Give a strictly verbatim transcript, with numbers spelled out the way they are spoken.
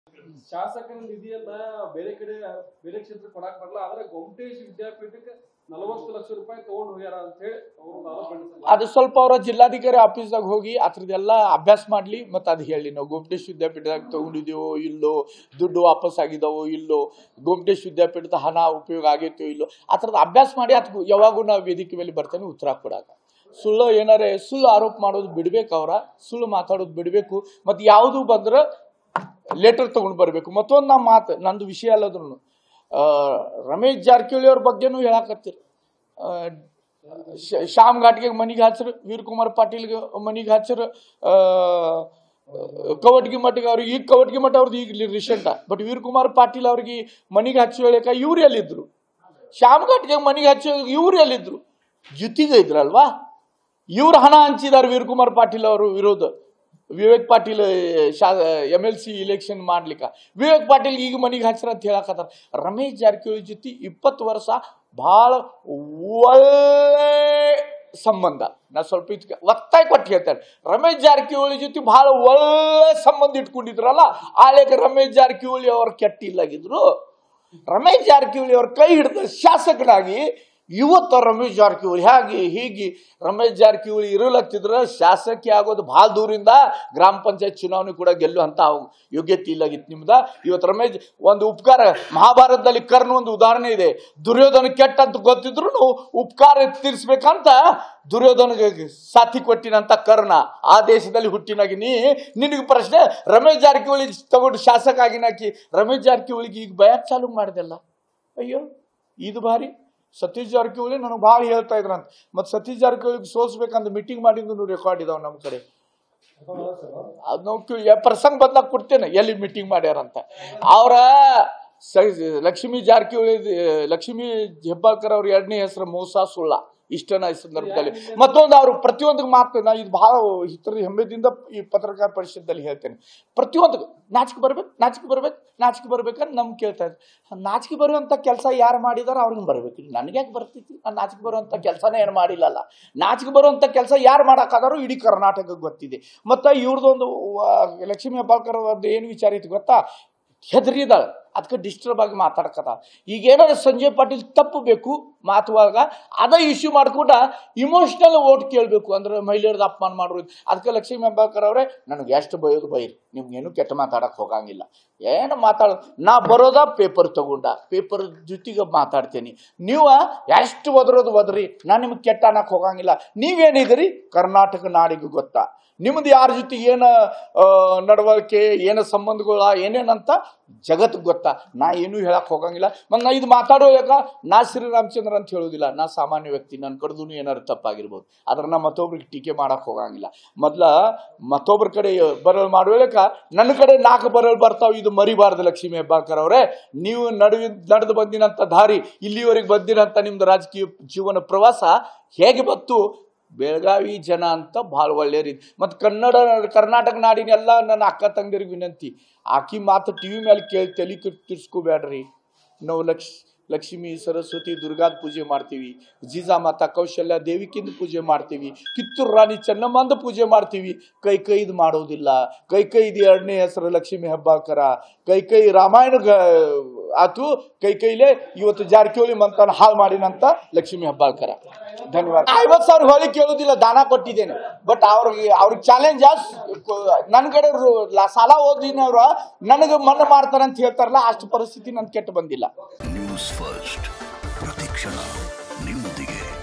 ಶಾಸಕರ ನಿಧಿಯನ್ನ ಬೇರೆ ಕಡೆ ಬೇರೆ ಕ್ಷೇತ್ರ ಕೊಡಾಕ್ ಬರಲ್ಲ, ಆದ್ರೆ ಗೊಮ್ಮಟೇಶ್ ವಿದ್ಯಾಪೀಠಕ್ಕೆ ನಲವತ್ತು ಲಕ್ಷ ರೂಪಾಯಿ ತಗೊಂಡು ಹೋಗ್ಯಾರ ಅಂತ ಹೇಳಿ ಅವರು ಆರೋಪ. ಅದು ಸ್ವಲ್ಪ ಅವರ ಜಿಲ್ಲಾಧಿಕಾರಿ ಆಫೀಸ್ದಾಗ ಹೋಗಿ ಅದ್ರದ್ದೆಲ್ಲ ಅಭ್ಯಾಸ ಮಾಡ್ಲಿ, ಮತ್ತೆ ಅದು ಹೇಳಿ ನಾವು ಗೊಮ್ಮಟೇಶ್ ವಿದ್ಯಾಪೀಠದಾಗ ತಗೊಂಡಿದ್ದೀವೋ ಇಲ್ಲೋ, ದುಡ್ಡು ವಾಪಸ್ ಆಗಿದಾವೋ ಇಲ್ಲೋ, ಗೊಮ್ಮಟೇಶ್ ವಿದ್ಯಾಪೀಠದ ಹಣ ಉಪಯೋಗ ಆಗೈತೋ ಇಲ್ಲೋ, ಆ ಥರದ ಅಭ್ಯಾಸ ಮಾಡಿ ಅದಕ್ಕೆ ಯಾವಾಗೂ ನಾವು ವೇದಿಕೆ ಮೇಲೆ ಬರ್ತೇನೆ ಉತ್ತರ ಕೊಡಾಕ. ಸುಳ್ಳು ಏನಾರೇ ಸುಳ್ಳು ಆರೋಪ ಮಾಡೋದು ಬಿಡ್ಬೇಕು, ಅವರ ಸುಳ್ಳು ಮಾತಾಡೋದು ಬಿಡಬೇಕು. ಮತ್ತು ಯಾವುದು ಬಂದ್ರೆ ಲೆಟರ್ ತಗೊಂಡು ಬರಬೇಕು. ಮತ್ತೊಂದು ನಮ್ಮ ಮಾತು ನಂದು ವಿಷಯ ಅಲ್ಲದ್ರು ರಮೇಶ್ ಜಾರಕಿಹೊಳಿ ಅವ್ರ ಬಗ್ಗೆನೂ ಹೇಳಕತ್ತೀರಿ. ಶ್ಯಾಮ್ ಘಾಟ್ಗೆ ಮನಿಗೆ ಹಚ್ಚರು, ವೀರ್ ಕುಮಾರ್ ಪಾಟೀಲ್ಗೆ ಮನಿಗೆ ಹಚ್ಚರು, ಕವಟ್ಗಿ ಮಠಗೆ ಅವ್ರಿಗೆ ಈಗ ಕವಟ್ಗಿ ಮಠ ಅವ್ರದ್ದು ಈಗ ರೀಸೆಂಟ. ಬಟ್ ವೀರ್ ಕುಮಾರ್ ಪಾಟೀಲ್ ಅವ್ರಿಗೆ ಮನಿಗೆ ಹಚ್ಚಿ ಹೇಳಕ ಇವ್ರು ಎಲ್ಲಿದ್ರು, ಶ್ಯಾಮ್ ಘಾಟ್ಗೆ ಮನಿಗೆ ಹಚ್ಚಿ ಇವ್ರು ಎಲ್ಲಿದ್ರು, ಜೊತೆಗೆ ಇದ್ರಲ್ವಾ. ಇವ್ರು ಹಣ ಹಂಚಿದಾರೆ ವೀರ್ ಕುಮಾರ್ ಪಾಟೀಲ್ ಅವರು ವಿರೋಧ. ವಿವೇಕ್ ಪಾಟೀಲ್ ಶಾ ಎಮ್ ಎಲ್ ಸಿ ಇಲೆಕ್ಷನ್ ಮಾಡ್ಲಿಕ್ಕೆ ವಿವೇಕ್ ಪಾಟೀಲ್ ಈಗ ಮನಿಗೆ ಹಚ್ಚರ ಅಂತ ಹೇಳಕತ್ತಾರ. ರಮೇಶ್ ಜಾರಕಿಹೊಳಿ ಜೊತೆ ಇಪ್ಪತ್ತು ವರ್ಷ ಭಾಳ ಒಳ್ಳೆ ಸಂಬಂಧ. ನಾ ಸ್ವಲ್ಪ ಇದಕ್ಕೆ ಒತ್ತಾಯ ಕೊಟ್ಟು ಹೇಳ್ತೇನೆ, ರಮೇಶ್ ಜಾರಕಿಹೊಳಿ ಜೊತೆ ಭಾಳ ಒಳ್ಳೆ ಸಂಬಂಧ ಇಟ್ಕೊಂಡಿದ್ರಲ್ಲ, ಆಳೆಗೆ ರಮೇಶ್ ಜಾರಕಿಹೊಳಿ ಅವ್ರ ಕೆಟ್ಟಿಲ್ಲಾಗಿದ್ರು. ರಮೇಶ್ ಜಾರಕಿಹೊಳಿ ಅವ್ರ ಕೈ ಹಿಡಿದ ಶಾಸಕನಾಗಿ ಇವತ್ತು ರಮೇಶ್ ಜಾರಕಿಹೊಳಿ ಹೇಗೆ ಹೀಗೆ ರಮೇಶ್ ಜಾರಕಿಹೊಳಿ ಇರಲತ್ತಿದ್ರೆ ಶಾಸಕಿ ಆಗೋದು ಭಾಳ ದೂರಿಂದ ಗ್ರಾಮ ಪಂಚಾಯತ್ ಚುನಾವಣೆ ಕೂಡ ಗೆಲ್ಲುವಂತ ಯೋಗ್ಯತೆ ಇಲ್ಲಾಗಿತ್ತು ನಿಮ್ದ. ಇವತ್ತು ರಮೇಶ್ ಒಂದು ಉಪಕಾರ, ಮಹಾಭಾರತದಲ್ಲಿ ಕರ್ಣ ಒಂದು ಉದಾಹರಣೆ ಇದೆ. ದುರ್ಯೋಧನ ಕೆಟ್ಟ ಅಂತ ಗೊತ್ತಿದ್ರು ಉಪಕಾರ ತೀರಿಸ್ಬೇಕಂತ ದುರ್ಯೋಧನಿಗೆ ಸಾಥಿ ಕೊಟ್ಟಿನಂತ ಕರ್ಣ. ಆ ದೇಶದಲ್ಲಿ ಹುಟ್ಟಿನಾಗಿ ನೀ ನಿನಗೆ ಪ್ರಶ್ನೆ, ರಮೇಶ್ ಜಾರಕಿಹೊಳಿ ತಗೊಂಡು ಶಾಸಕ ಆಗಿನಾಕಿ ರಮೇಶ್ ಜಾರಕಿಹೊಳಿಗೆ ಈಗ ಭಯ ಚಾಲು ಮಾಡಿದೆಲ್ಲ. ಅಯ್ಯೋ ಇದು ಭಾರಿ. ಸತೀಶ್ ಜಾರಕಿಹೊಳಿ ನನಗೆ ಭಾಳ ಹೇಳ್ತಾ ಇದ್ರಂತ, ಮತ್ತೆ ಸತೀಶ್ ಜಾರಕಿಹೊಳಿಗೆ ಸೋಲ್ಸ್ಬೇಕಂತ ಮೀಟಿಂಗ್ ಮಾಡಿದ್ದು ರೆಕಾರ್ಡ್ ಇದಾವೆ ನಮ್ಮ ಕಡೆ. ಅದ್ ನಾವು ಪ್ರಸಂಗ ಬಂದಾಗ ಕೊಡ್ತೇನೆ ಎಲ್ಲಿ ಮೀಟಿಂಗ್ ಮಾಡ್ಯಾರಂತ. ಅವರ ಲಕ್ಷ್ಮೀ ಜಾರಕಿಹೊಳಿ ಲಕ್ಷ್ಮೀ ಹೆಬ್ಬಾಳ್ಕರ್ ಅವ್ರ ಎರಡನೇ ಹೆಸರು ಮೋಸ ಸುಳ್ಳ ಇಷ್ಟನ ಈ ಸಂದರ್ಭದಲ್ಲಿ. ಮತ್ತೊಂದು ಅವರು ಪ್ರತಿಯೊಂದು ಮಾತು ನಾ ಇದು ಬಹಳ ಇತರ ಹೆಮ್ಮೆದಿಂದ ಈ ಪತ್ರಕಾರ ಪರಿಷತ್ತಲ್ಲಿ ಹೇಳ್ತೇನೆ. ಪ್ರತಿಯೊಂದು ನಾಚಿಕೆ ಬರ್ಬೇಕು ನಾಚಿಕೆ ಬರ್ಬೇಕು ನಾಚಿಕೆ ಬರ್ಬೇಕಂತ ನಮ್ಗೆ ಕೇಳ್ತಾ ಇದ್ರು. ನಾಚಿಕೆ ಬರುವಂಥ ಕೆಲಸ ಯಾರು ಮಾಡಿದಾರ ಅವ್ರಿಗೆ ಬರ್ಬೇಕು, ನನಗೆ ಯಾಕೆ ಬರ್ತೈತಿ? ನಾನು ನಾಚಿಕೆ ಬರುವಂಥ ಕೆಲಸನೇ ಏನು ಮಾಡಿಲ್ಲಲ್ಲ. ನಾಚಿಕೆ ಬರುವಂಥ ಕೆಲಸ ಯಾರು ಮಾಡೋಕ್ಕಾದರೂ ಇಡೀ ಕರ್ನಾಟಕಕ್ಕೆ ಗೊತ್ತಿದೆ. ಮತ್ತು ಇವ್ರದ್ದೊಂದು ಲಕ್ಷ್ಮೀ ಹೆಬ್ಬಾಳ್ಕರ್ ಅವ್ರದ್ದು ಏನು ವಿಚಾರ ಐತಿ ಗೊತ್ತಾ, ಹೆದರಿದಾಳೆ, ಅದಕ್ಕೆ ಡಿಸ್ಟರ್ಬ್ ಆಗಿ ಮಾತಾಡ್ಕದ. ಈಗೇನಾದ್ರು ಸಂಜಯ್ ಪಾಟೀಲ್ ತಪ್ಪು ಬೇಕು ಮಾತುವಾಗ ಅದ ಇಶ್ಯೂ ಮಾಡ್ಕೊಂಡ ಇಮೋಷನಲ್ ಓಟ್ ಕೇಳಬೇಕು ಅಂದ್ರೆ ಮಹಿಳೆಯರದ್ದು ಅಪಮಾನ ಮಾಡೋದು. ಅದಕ್ಕೆ ಲಕ್ಷ್ಮೀ ಹೆಬ್ಬಾಳ್ಕರ್ ಅವರೇ ನನಗೆ ಎಷ್ಟು ಬಯೋದು ಬೈರಿ, ನಿಮ್ಗೇನು ಕೆಟ್ಟ ಮಾತಾಡಕ್ಕೆ ಹೋಗಂಗಿಲ್ಲ, ಏನು ಮಾತಾಡೋದು ನಾ ಬರೋದ ಪೇಪರ್ ತಗೊಂಡ ಪೇಪರ್ ಜೊತೆಗೆ ಮಾತಾಡ್ತೇನೆ, ನೀವು ಎಷ್ಟು ಒದರೋದು ಒದ್ರಿ, ನಾನು ನಿಮ್ಗೆ ಕೆಟ್ಟ ಅನ್ನಕ್ಕೆ ಹೋಗಂಗಿಲ್ಲ. ನೀವೇನಿದ್ದೀರಿ ಕರ್ನಾಟಕ ನಾಡಿಗೆ ಗೊತ್ತಾ, ನಿಮ್ದು ಯಾರ ಜೊತೆ ಏನು ನಡವಳಿಕೆ ಏನು ಸಂಬಂಧಗಳ ಏನೇನಂತ ಜಗತ್ತಿಗೆ ಗೊತ್ತಾ. ನಾ ಏನೂ ಹೇಳಕ್ಕೆ ಹೋಗಂಗಿಲ್ಲ. ಮತ್ತು ನಾ ಇದು ಮಾತಾಡೋ ಯಾಕ ನಾ ಶ್ರೀರಾಮಚಂದ್ರ ಅಂತ ಹೇಳೋದಿಲ್ಲ, ನಾ ಸಾಮಾನ್ಯ ವ್ಯಕ್ತಿ, ನನ್ನ ಕಡ್ದು ಏನಾದ್ರು ತಪ್ಪಾಗಿರ್ಬೋದು, ಆದ್ರೆ ನಾ ಮತ್ತೊಬ್ರಿಗೆ ಟೀಕೆ ಮಾಡಕ್ಕೆ ಹೋಗಂಗಿಲ್ಲ. ಮೊದ್ಲ ಮತ್ತೊಬ್ರ ಕಡೆ ಬರಲ್ ಮಾಡುವಕ ನನ್ನ ಕಡೆ ನಾಲ್ಕು ಬರಲ್ ಬರ್ತಾವೆ, ಇದು ಮರಿಬಾರ್ದು ಲಕ್ಷ್ಮೀ ಹೆಬ್ಬಾಳ್ಕರ್ ಅವರೇ. ನೀವು ನಡುವಿ ನಡೆದು ಬಂದಿನಂಥ ದಾರಿ, ಇಲ್ಲಿವರೆಗೆ ಬಂದಿರೋಂಥ ನಿಮ್ದು ರಾಜಕೀಯ ಜೀವನ ಪ್ರವಾಸ ಹೇಗೆ ಬತ್ತು. ಬೆಳಗಾವಿ ಜನ ಅಂತ ಭಾಳ ಒಳ್ಳೆ ರೀತಿ. ಮತ್ತು ಕನ್ನಡ ಕರ್ನಾಟಕ ನಾಡಿನೆಲ್ಲ ನನ್ನ ಅಕ್ಕ ತಂಗಿಯರಿಗೆ ವಿನಂತಿ, ಆಕಿ ಮಾತು ಟಿ ವಿ ಮೇಲೆ ಕೇಳಿ ತಲೆ ಕೆಟ್ಟಿಸ್ಕೋಬೇಡ್ರಿ. ನಾವು ಲಕ್ಷ ಲಕ್ಷ್ಮೀ ಸರಸ್ವತಿ ದುರ್ಗಾದ ಪೂಜೆ ಮಾಡ್ತೀವಿ, ಜೀಜಾಮಾತಾ ಕೌಶಲ್ಯ ದೇವಿಕಿಂದ ಪೂಜೆ ಮಾಡ್ತೀವಿ, ಕಿತ್ತೂರು ರಾಣಿ ಚೆನ್ನಮ್ಮಂದ ಪೂಜೆ ಮಾಡ್ತೀವಿ. ಕೈ ಕೈದು ಮಾಡೋದಿಲ್ಲ. ಕೈ ಕೈದು ಎರಡನೇ ಹೆಸರು ಲಕ್ಷ್ಮೀ ಹೆಬ್ಬಾಳ್ಕರ. ಕೈ ಕೈ ರಾಮಾಯಣ ಆತು, ಕೈ ಕೈಲೇ ಇವತ್ತು ಜಾರಕಿಹೊಳಿ ಮಂತನ ಹಾಳು ಮಾಡಿನಂತ ಲಕ್ಷ್ಮೀ ಹೆಬ್ಬಾಳ್ಕರ. ಧನ್ಯವಾದ. ಐವತ್ತು ಸಾವಿರ ಹೊಳಿ ಕೇಳೋದಿಲ್ಲ, ದಾನ ಕೊಟ್ಟಿದ್ದೇನೆ. ಬಟ್ ಅವ್ರಿಗೆ ಅವ್ರಿಗೆ ಚಾಲೆಂಜ್ ನನ್ನ ಕಡೆ ಸಾಲ ಓದಿನವ್ರ ನನಗೆ ಮಣ್ಣು ಮಾಡ್ತಾರಂತ ಹೇಳ್ತಾರಲ್ಲ, ಅಷ್ಟು ಪರಿಸ್ಥಿತಿ ನನ್ ಕೆಟ್ಟು ಬಂದಿಲ್ಲ. ನ್ಯೂಸ್ ಫಸ್ಟ್ ಪ್ರತಿಕ್ಷಣ ನಿಮ್ಮೊಂದಿಗೆ.